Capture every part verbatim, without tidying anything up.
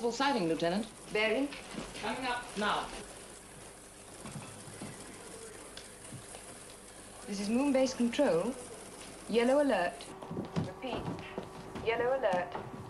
possible sighting, Lieutenant. Bearing? Coming up now. This is Moon Base Control. Yellow alert. Repeat. Yellow alert.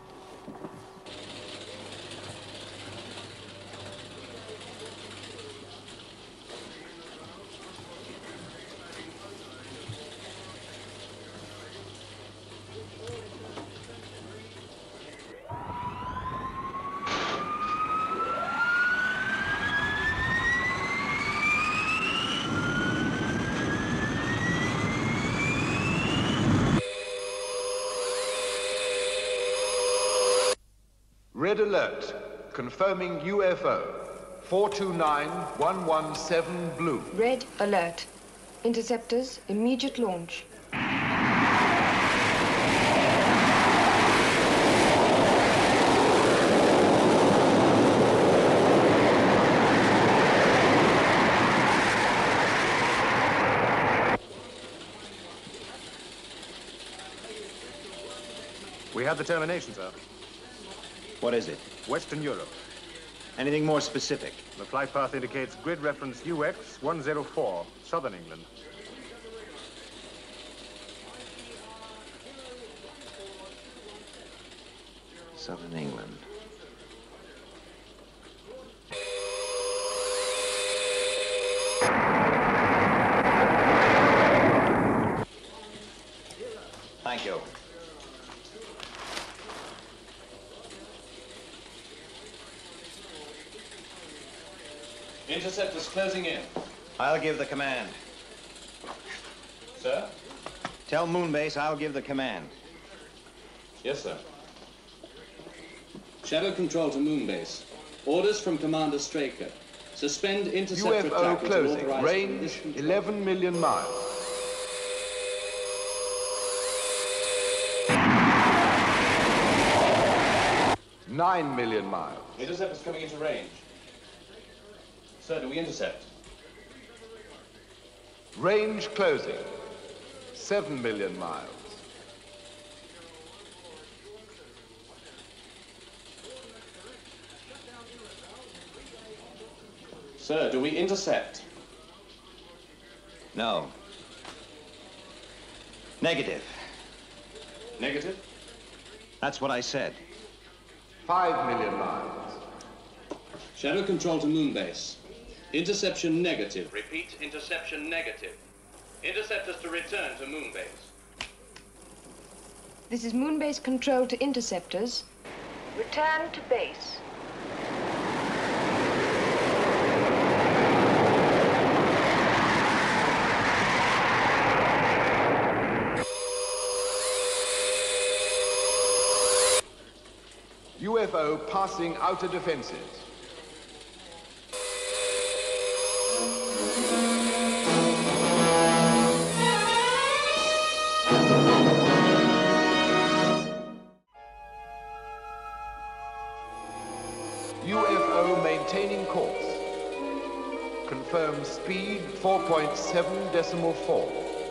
Red alert, confirming U F O, four two nine one one seven blue. Red alert. Interceptors, immediate launch. We have the termination, sir. What is it? Western Europe. Anything more specific? The flight path indicates grid reference U X one zero four, southern England. Southern England. Thank you. Interceptors closing in. I'll give the command. Sir? Tell Moonbase I'll give the command. Yes, sir. Shadow control to Moonbase. Orders from Commander Straker. Suspend interceptor U F O attack until closing. authorized. Range eleven million miles. Nine million miles. Interceptors coming into range. Sir, do we intercept? Range closing. Seven million miles. Sir, do we intercept? No. Negative. Negative? That's what I said. Five million miles. Shadow control to Moonbase. Interception negative. Repeat, interception negative. Interceptors to return to Moonbase. This is Moonbase Control to interceptors. Return to base. U F O passing outer defenses. U F O maintaining course. Confirm speed four point seven decimal four.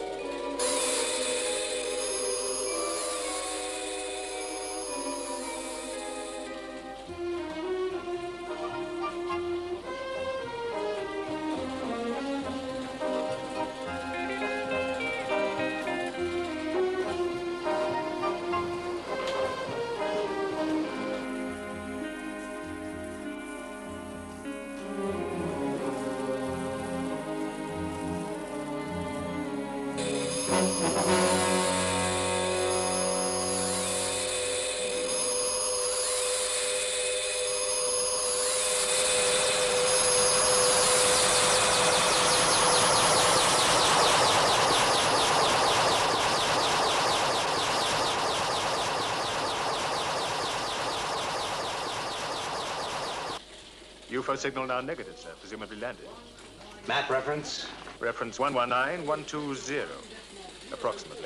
U F O signal now negative, sir. Presumably landed. Map reference? Reference one one nine one two zero, approximately.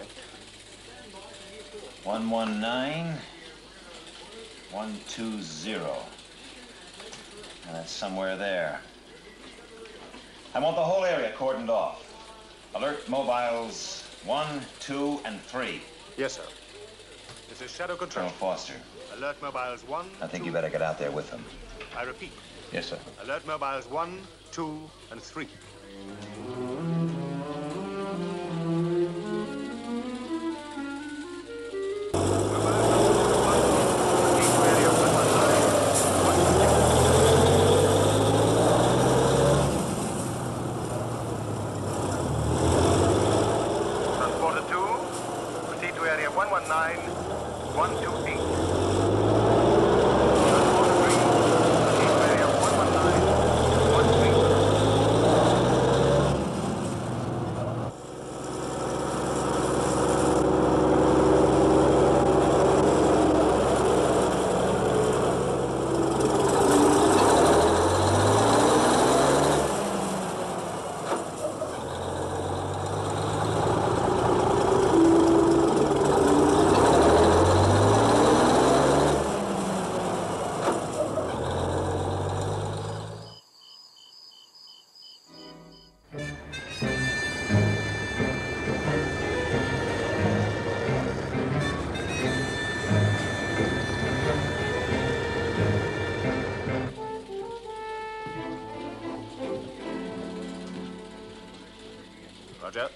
one one nine one two zero. And that's somewhere there. I want the whole area cordoned off. Alert mobiles one, two, and three. Yes, sir. This is Shadow Control. Colonel Foster. Alert mobiles one. I think two, you better get out there with them. I repeat. Yes, sir. Alert mobiles one, two, and three. Transporter two, proceed to area one one nine, one two eight. Transporter three, proceed to area one one nine, one three. Roger.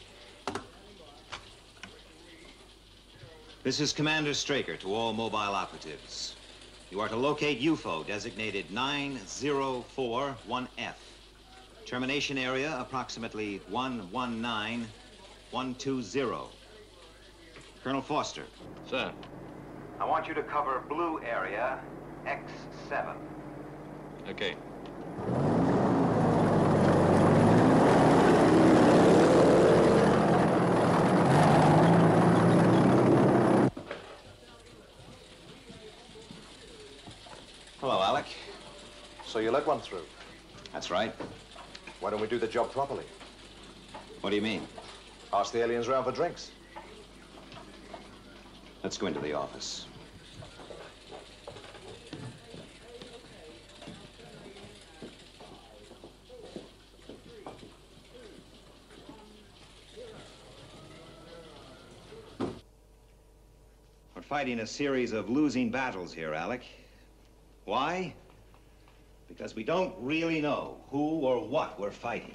This is Commander Straker to all mobile operatives. You are to locate U F O designated nine zero four one F. Termination area approximately one one nine one two zero. Colonel Foster. Sir. I want you to cover blue area X seven. Okay. Hello, Alec. So you let one through. That's right. Why don't we do the job properly? What do you mean? Ask the aliens around for drinks. Let's go into the office. We're fighting a series of losing battles here, Alec. Why? Because we don't really know who or what we're fighting.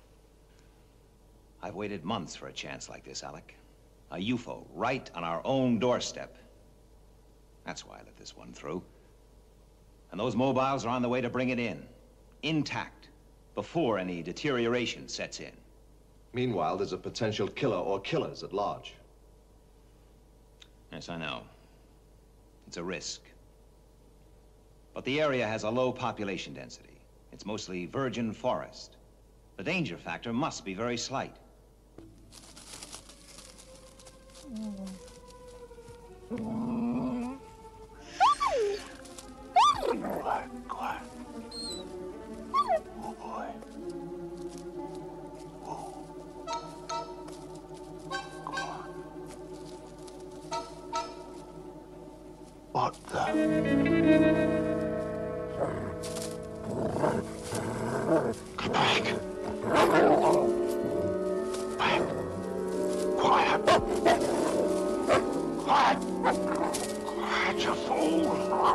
I've waited months for a chance like this, Alec. A U F O right on our own doorstep. That's why I let this one through. And those mobiles are on the way to bring it in, intact, before any deterioration sets in. Meanwhile, there's a potential killer or killers at large. Yes, I know. It's a risk. But the area has a low population density. It's mostly virgin forest. The danger factor must be very slight. Quiet, quiet. Oh, boy. Oh. Come on. What the? Come back. Back. Quiet. Quiet. Quiet, you fool.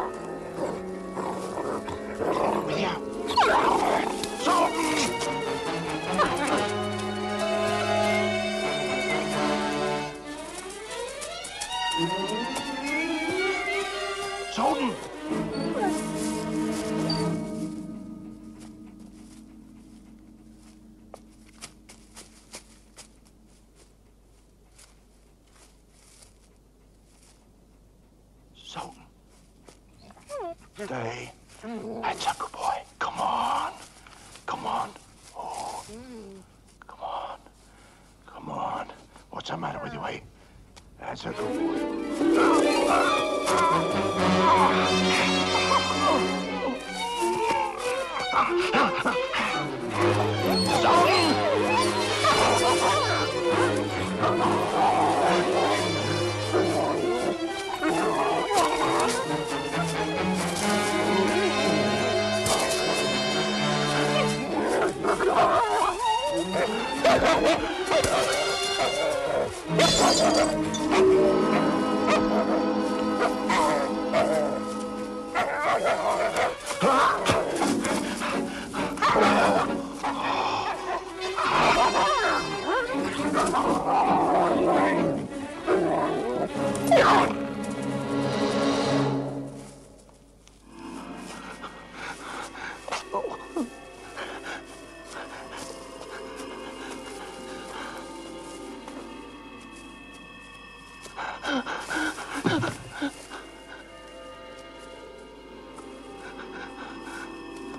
Will you? Sultan! Sultan! Sultan. Stay. That's a good boy. Come on. Come on. Oh. Come on. Come on. What's the matter with you, eh? That's a good boy.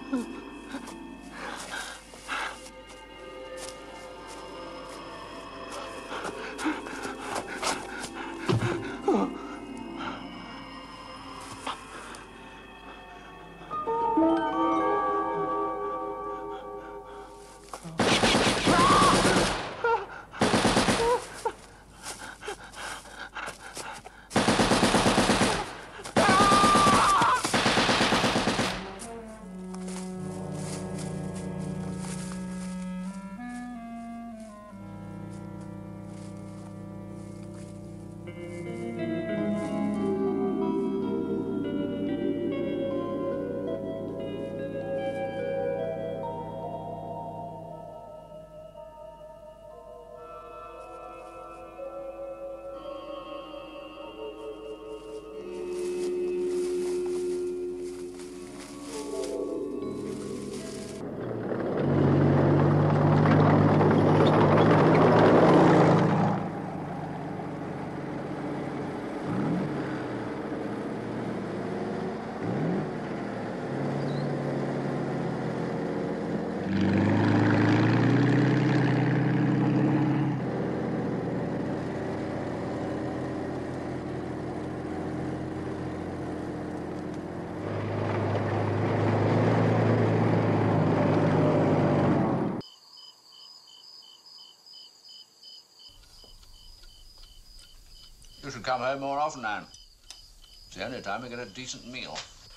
You should come home more often, Anne. It's the only time we get a decent meal.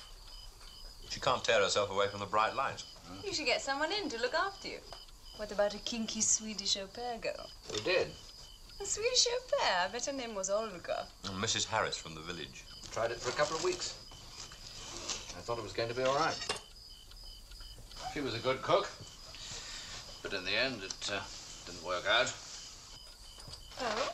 She can't tear herself away from the bright light. Hmm? You should get someone in to look after you. What about a kinky Swedish au pair girl? We did. A Swedish au pair? I bet her name was Olga. And Missus Harris from the village. Tried it for a couple of weeks. I thought it was going to be all right. She was a good cook, but in the end, it uh, didn't work out. Oh?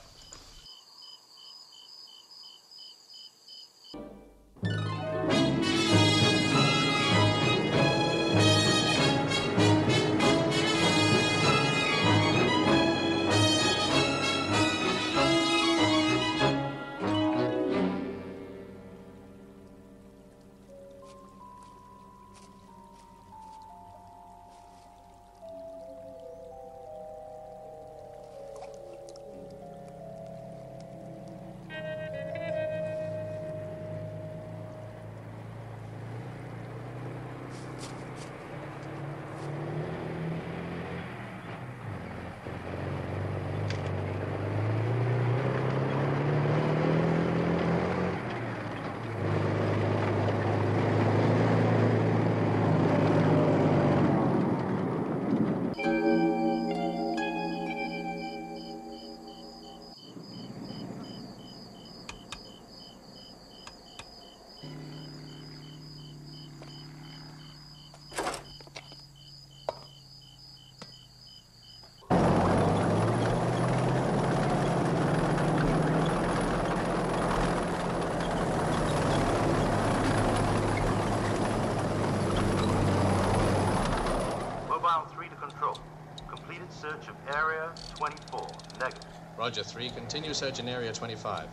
Search of Area twenty-four. Negative. Roger, three. Continue search in Area twenty-five.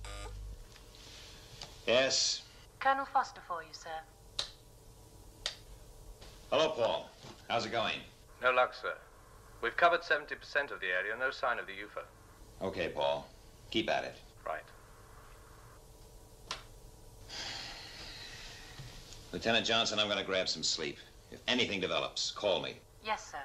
Yes? Colonel Foster for you, sir. Hello, Paul. How's it going? No luck, sir. We've covered seventy percent of the area. No sign of the U F O. Okay, Paul. Keep at it. Right. Lieutenant Johnson, I'm going to grab some sleep. If anything develops, call me. Yes, sir.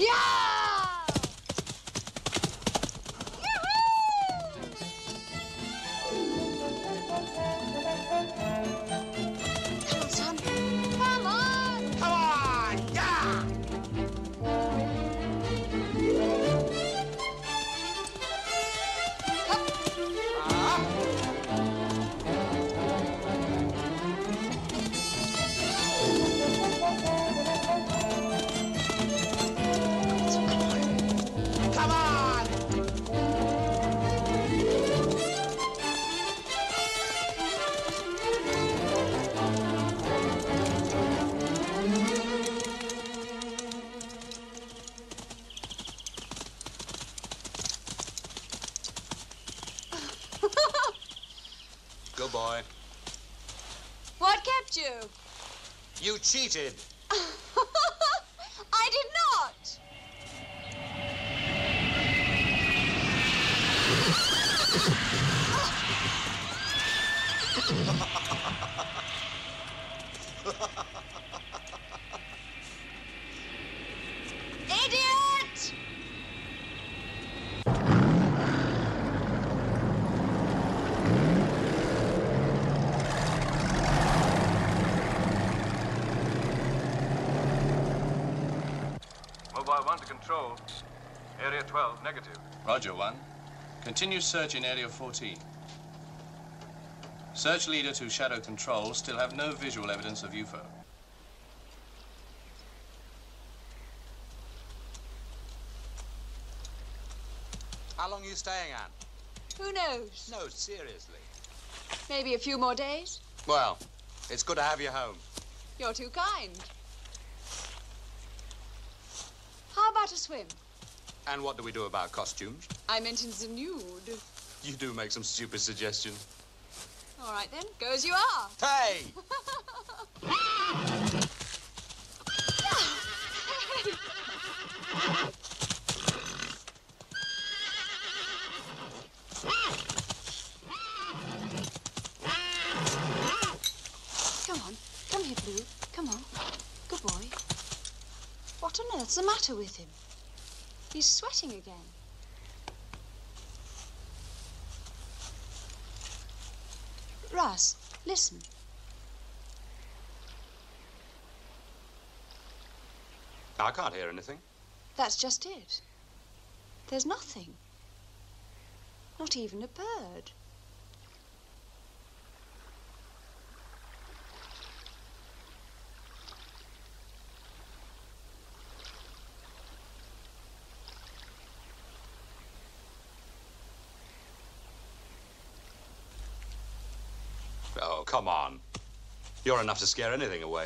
Yeah! Come on, son. Come on! Come on! Yeah! Come on! Good boy. What kept you? You cheated. I did not. Idiot! Mobile one to control. Area twelve, negative. Roger, one. Continue search in Area fourteen. Search leader to Shadow Control still have no visual evidence of U F O. How long are you staying at? Who knows? No, seriously. Maybe a few more days? Well, it's good to have you home. You're too kind. How about a swim? And what do we do about costumes? I meant in the nude. You do make some stupid suggestions. All right, then. Go as you are. Hey! Come on. Come here, Blue. Come on. Good boy. What on earth's the matter with him? He's sweating again. Russ, listen. I can't hear anything. That's just it. There's nothing. Not even a bird. Oh, come on. You're enough to scare anything away.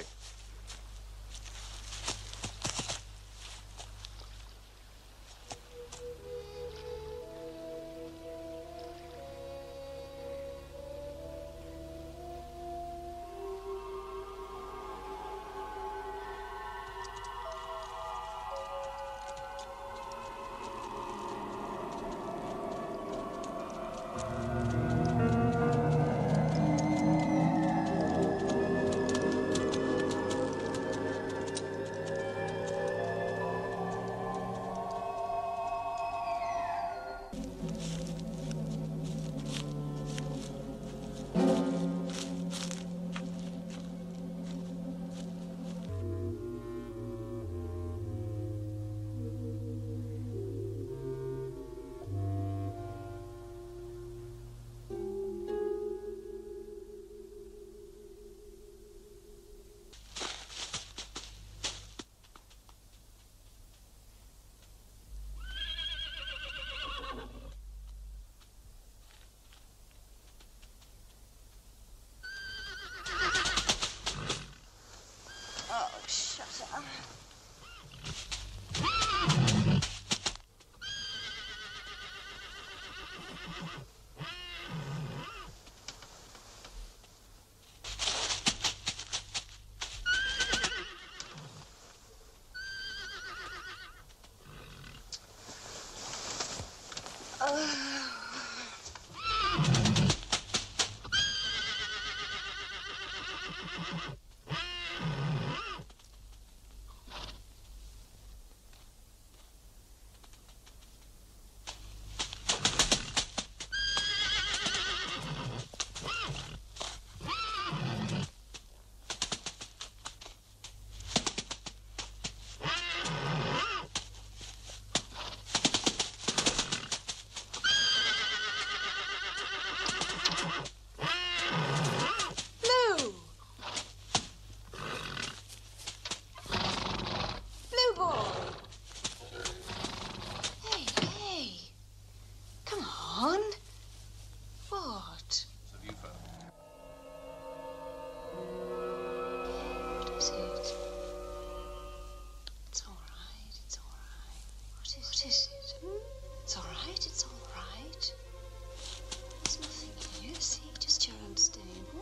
on. What? Of U F O. What is it? It's all right. It's all right. What is, what is it? Hmm? It's all right. It's all right. There's nothing here. See, just your unstable.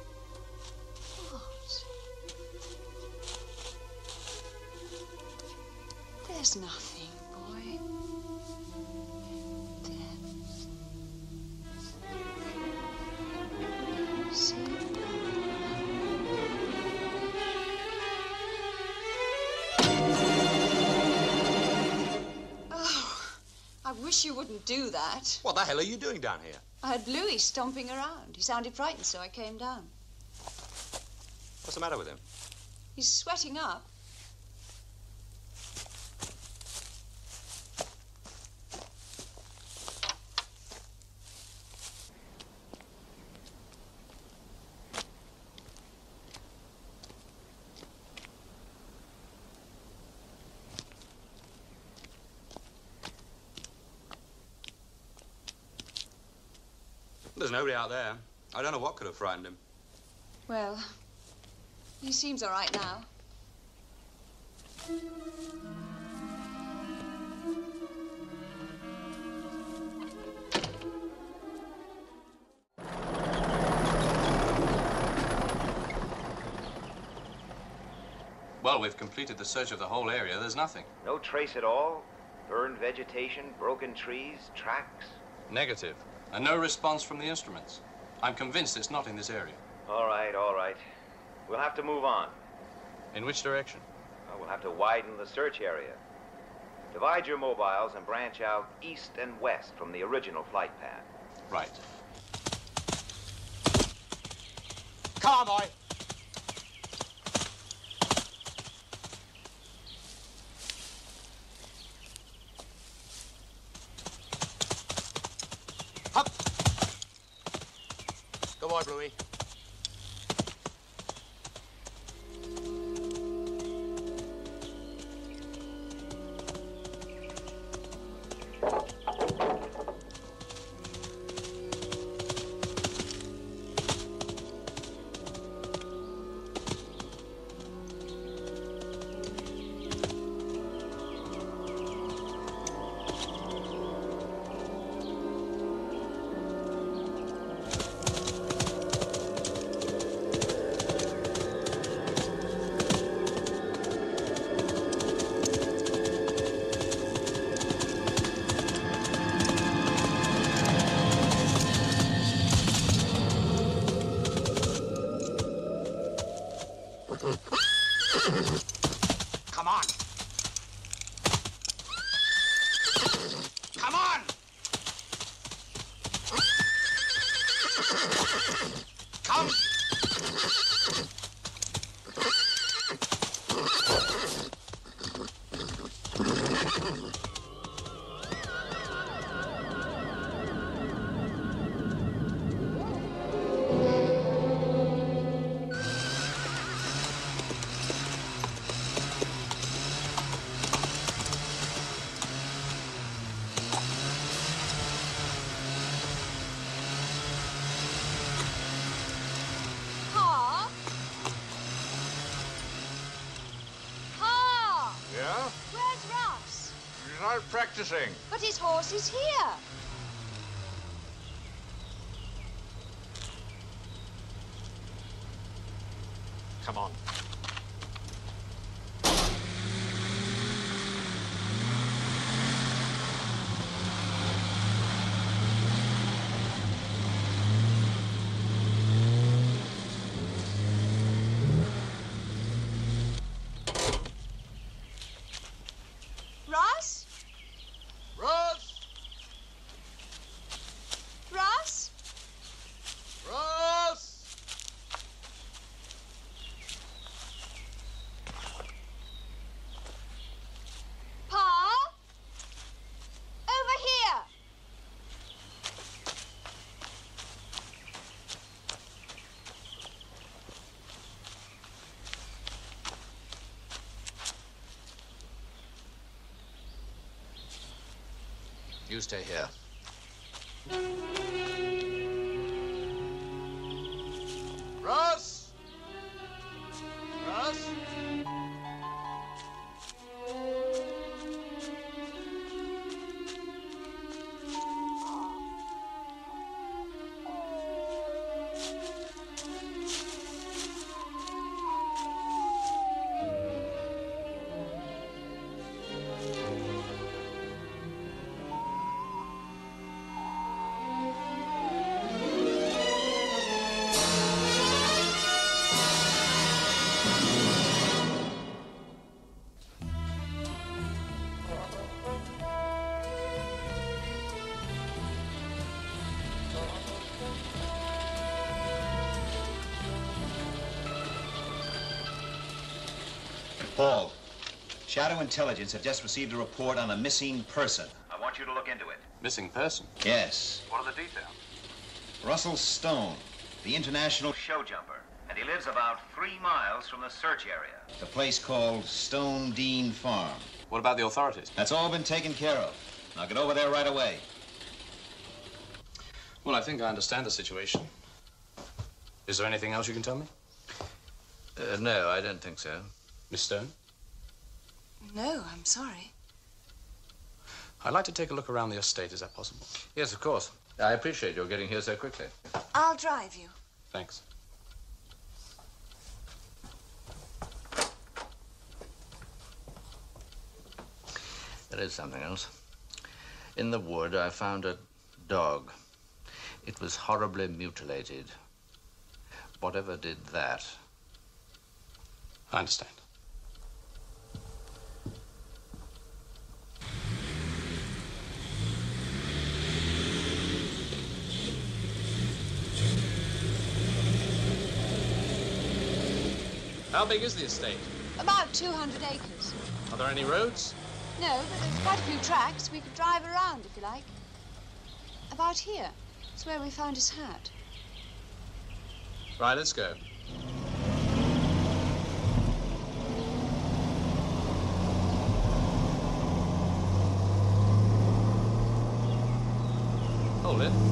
What? There's nothing, boy. There. See? I wish you wouldn't do that. What the hell are you doing down here? I heard Bluey stomping around. He sounded frightened, so I came down. What's the matter with him? He's sweating up. There's nobody out there. I don't know what could have frightened him. Well, he seems all right now. Well, we've completed the search of the whole area. There's nothing. No trace at all? Burned vegetation, broken trees, tracks? Negative. And no response from the instruments. I'm convinced it's not in this area. All right, all right. We'll have to move on. In which direction? Well, we'll have to widen the search area. Divide your mobiles and branch out east and west from the original flight path. Right. Come on, boy. Up. Go on, Bluey. Come on. Come on. Come. Pa? Pa? Yeah? Where's Russ? He's out practicing. But his horse is here. Come on. Russ? Russ! Russ? Russ! Pa? Over here. You stay here. Paul, Shadow Intelligence have just received a report on a missing person. I want you to look into it. Missing person? Yes. What are the details? Russell Stone, the international Show jumper. And he lives about three miles from the search area. the place called Stone Dean Farm. What about the authorities? That's all been taken care of. Now get over there right away. Well, I think I understand the situation. Is there anything else you can tell me? Uh, no, I don't think so. Miss Stone? No, I'm sorry. I'd like to take a look around the estate. Is that possible? Yes, of course. I appreciate your getting here so quickly. I'll drive you. Thanks. There is something else. In the wood, I found a dog. It was horribly mutilated. Whatever did that? I understand. How big is the estate? About two hundred acres. Are there any roads? No, but there's quite a few tracks. We could drive around, if you like. About here. It's where we found his hat. Right, let's go. Hold it.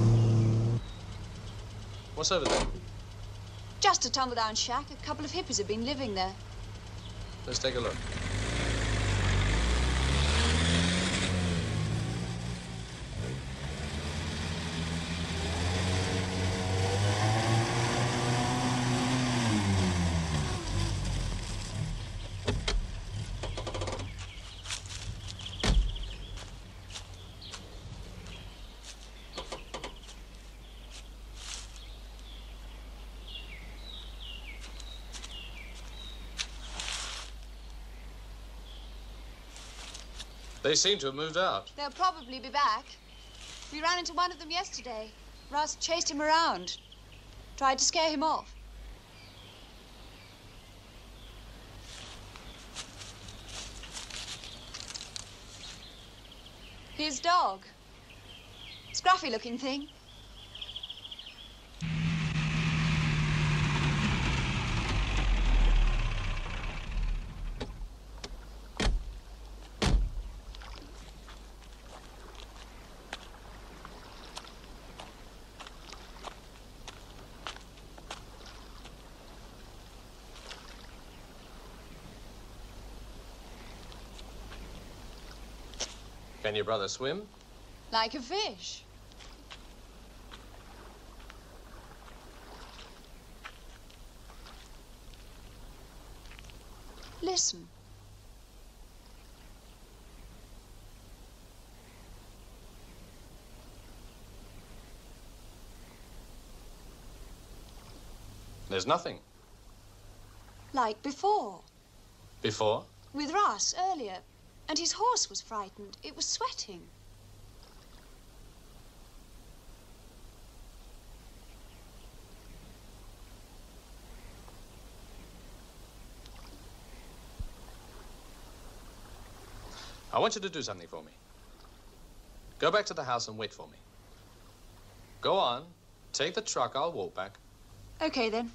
What's over there? Just a tumble-down shack. A couple of hippies have been living there. Let's take a look. They seem to have moved out. They'll probably be back. We ran into one of them yesterday. Russ chased him around. Tried to scare him off. His dog. Scruffy-looking thing. Can your brother swim? Like a fish. Listen. There's nothing. Like before. Before? With Russ earlier. And his horse was frightened. It was sweating. I want you to do something for me. Go back to the house and wait for me. Go on. Take the truck. I'll walk back. Okay, then.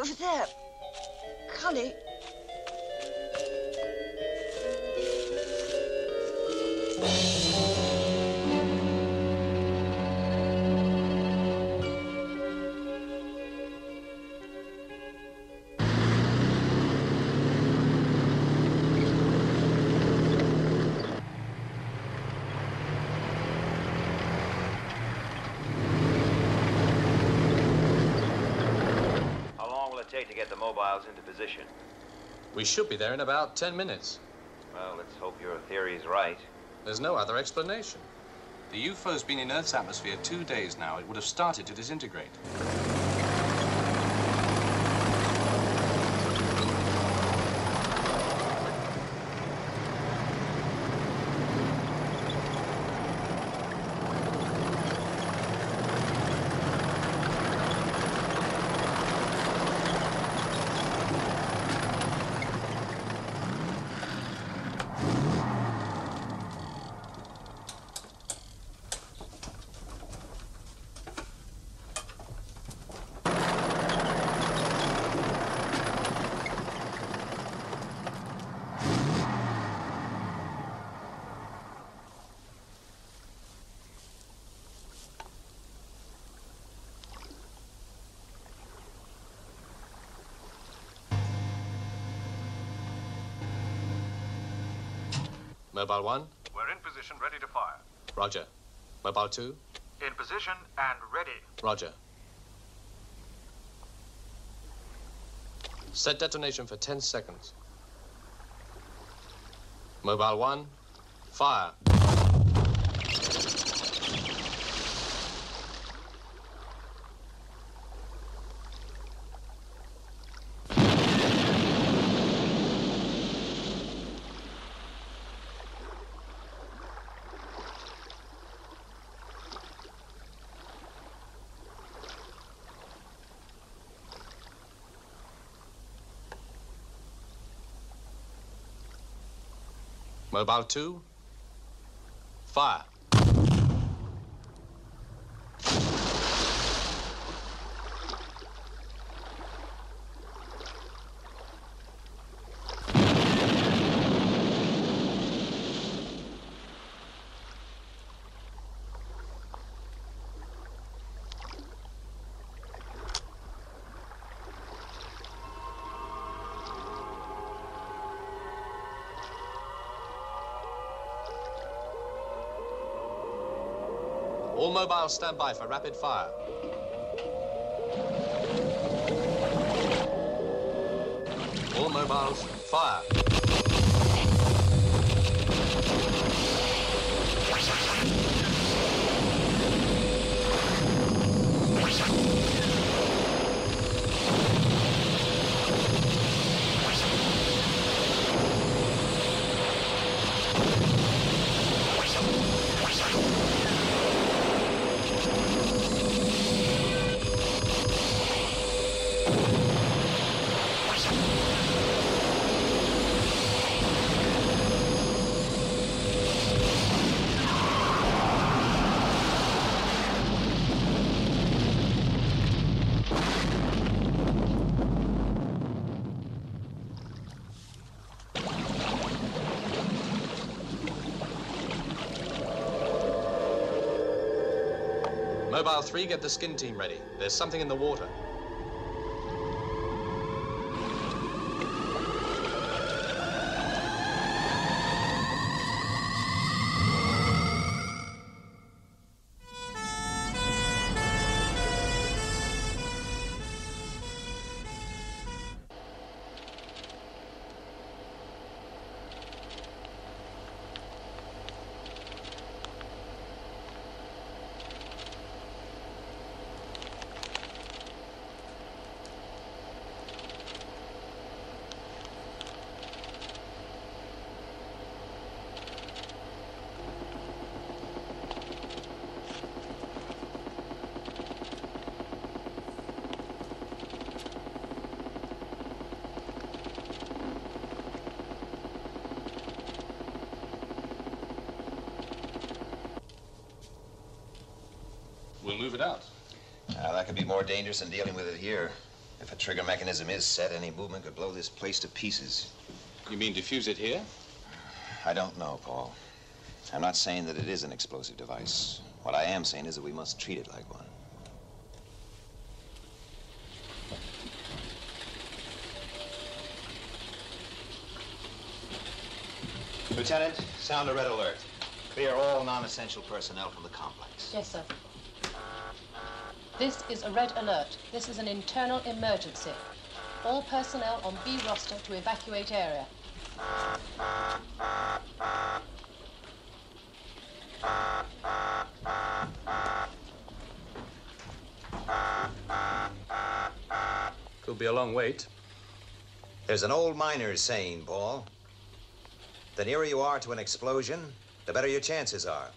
over there. Cully. Take to get the mobiles into position. We should be there in about ten minutes. Well, let's hope your theory's right. There's no other explanation. The U F O's been in Earth's atmosphere two days now. It would have started to disintegrate. Mobile one? We're in position, ready to fire. Roger. Mobile two? In position and ready. Roger. Set detonation for ten seconds. Mobile one, fire. Mobile two, fire. All mobiles stand by for rapid fire. All mobiles, fire. Mobile three, get the skin team ready. There's something in the water. We'll move it out. Uh, that could be more dangerous than dealing with it here. If If a trigger mechanism is set, any movement could blow this place to pieces. You mean defuse it here? I don't know, Paul. I'm not saying that it is an explosive device. What I am saying is that we must treat it like one. Lieutenant, sound a red alert. Clear all non-essential personnel from the complex. Yes, sir. This is a red alert. This is an internal emergency. All personnel on B roster to evacuate area. Could be a long wait. There's an old miner's saying, Paul. The nearer you are to an explosion, the better your chances are.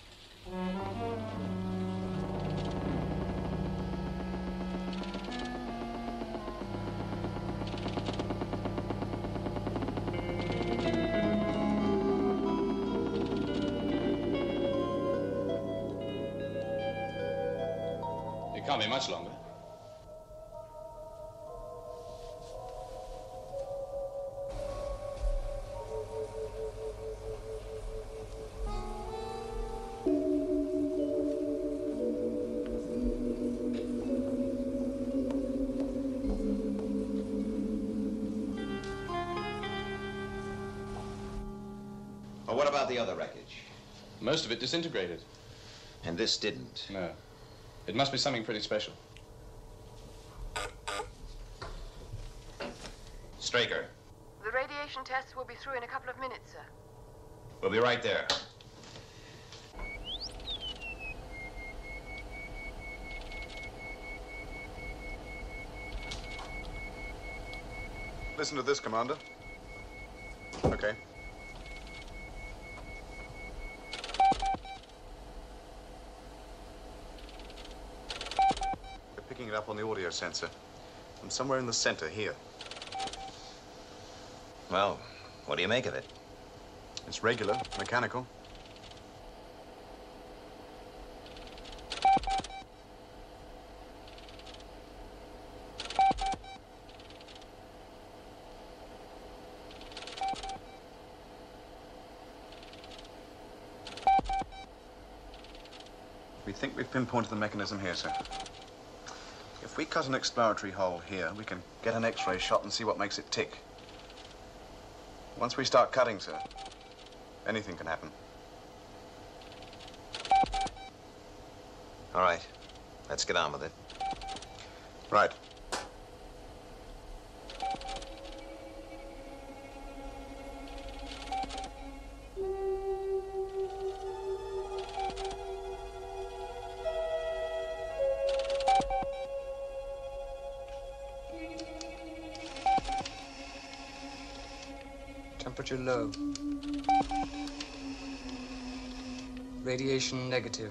It can't be much longer. Well, what about the other wreckage? Most of it disintegrated. And this didn't? No. It must be something pretty special. Straker, The radiation tests will be through in a couple of minutes, sir. we'll be right there. Listen to this, Commander. Okay. We're picking it up on the audio sensor. From somewhere in the center here. Well, what do you make of it? It's regular, mechanical. We think we've pinpointed the mechanism here, sir. If we cut an exploratory hole here, we can get an X-ray shot and see what makes it tick. Once we start cutting, sir, anything can happen. All right. Let's get on with it. Right. Temperature low. Radiation negative.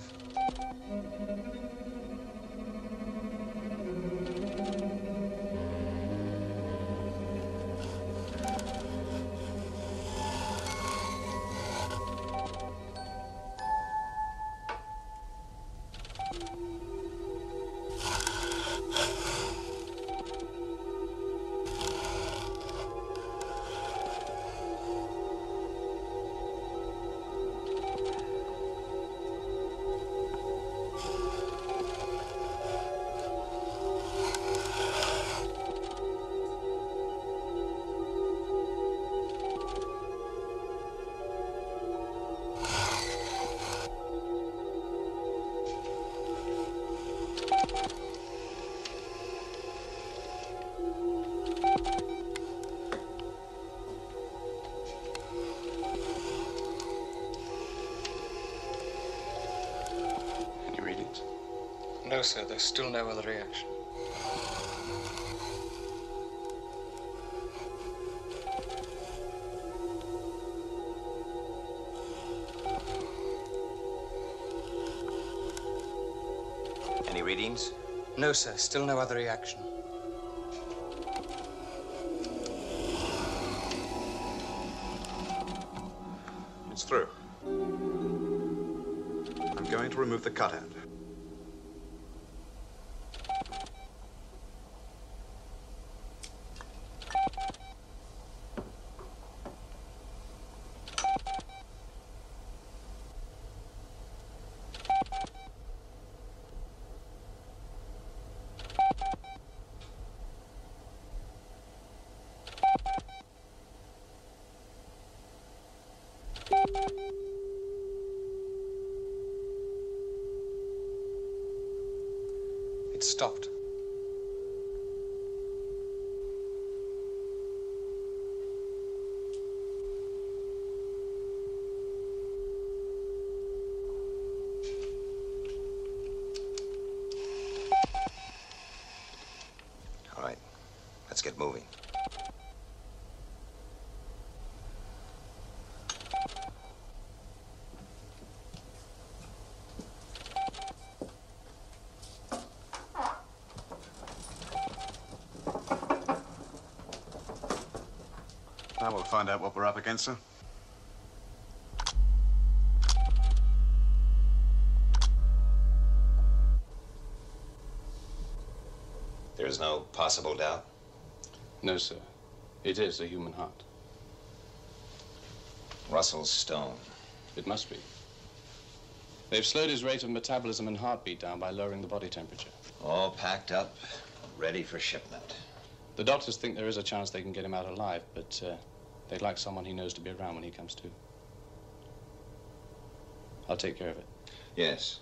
No, sir, there's still no other reaction. Any readings? No, sir, still no other reaction. It's through. I'm going to remove the cutout. It stopped. All right, let's get moving. Now we'll find out what we're up against, sir. There's no possible doubt? No, sir. It is a human heart. Russell Stone. It must be. They've slowed his rate of metabolism and heartbeat down by lowering the body temperature. All packed up, ready for shipment. The doctors think there is a chance they can get him out alive, but uh, they'd like someone he knows to be around when he comes to. I'll take care of it. Yes.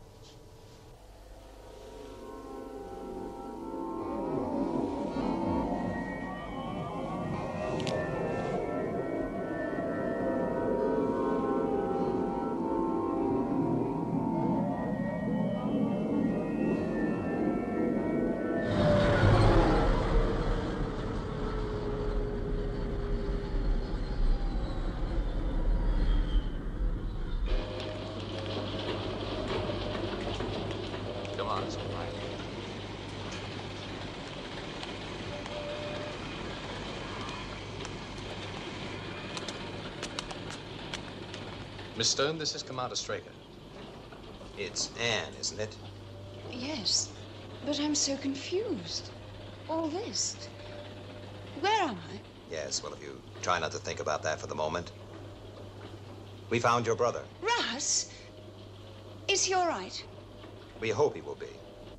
Miss Stone, this is Commander Straker. It's Anne, isn't it? Yes, but I'm so confused. All this. Where am I? Yes, well, if you try not to think about that for the moment. We found your brother. Russ? Is he all right? We hope he will be.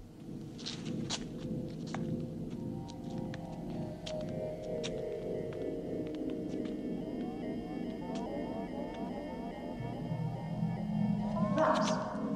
Russ?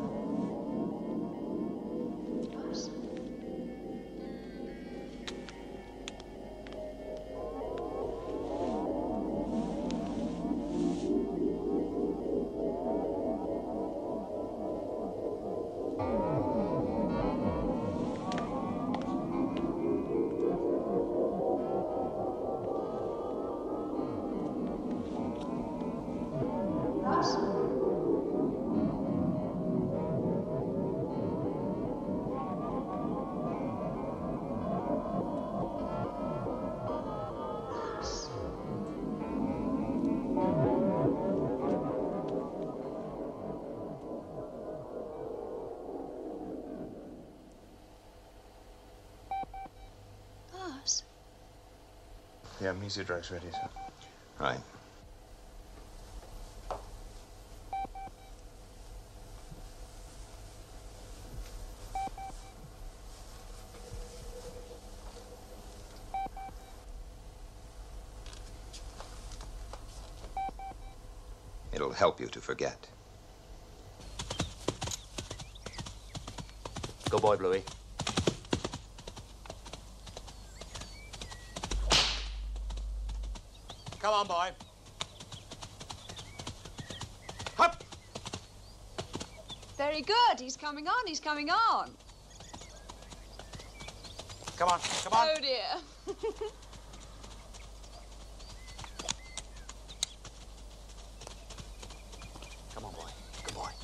The amnesia drug's ready, sir. Right. It'll help you to forget. Good boy, Bluey. Come on, boy. Up! Very good. He's coming on. He's coming on. Come on, come on. Oh, dear. Come on, boy. Good boy.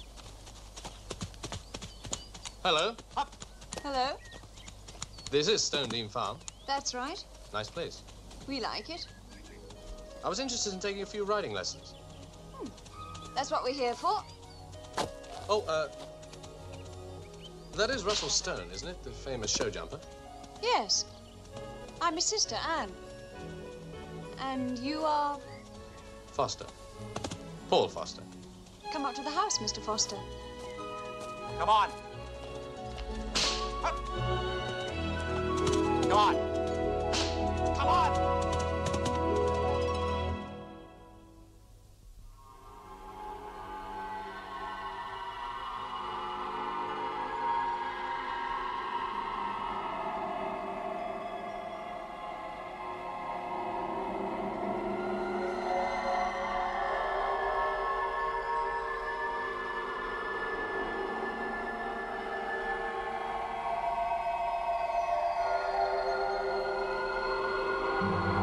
Hello. Up. Hello. This is Stone Dean Farm. That's right. Nice place. We like it. I was interested in taking a few riding lessons. Hmm. That's what we're here for. Oh, uh... that is Russell Stone, isn't it? The famous show jumper. Yes. I'm his sister, Anne. And you are? Foster. Paul Foster. Come up to the house, Mister Foster. Come on. Up. Come on. Come on. Roger.